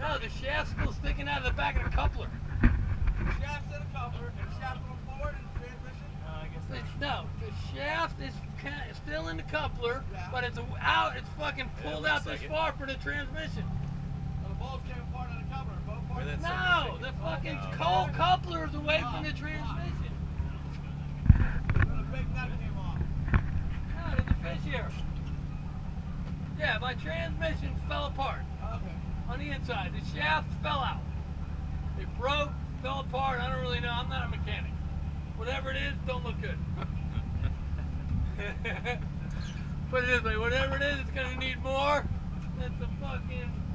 No, the shaft's still sticking out of the back of the coupler. Shaft's in a coupler, and shaft going forward in the transmission? I guess no, the shaft is still in the coupler, yeah, but it's out. It's fucking pulled out this far for the transmission. Well, the bolts came apart in the coupler. Both parts. No, the fucking cold coupler is away from the transmission. The big nut came off. No, there's a fish here. Yeah, my transmission fell apart. Okay. On the inside, the shaft fell out. It broke, fell apart. I don't really know. I'm not a mechanic. Whatever it is, don't look good. Put it this way, whatever it is, it's gonna need more. It's a fucking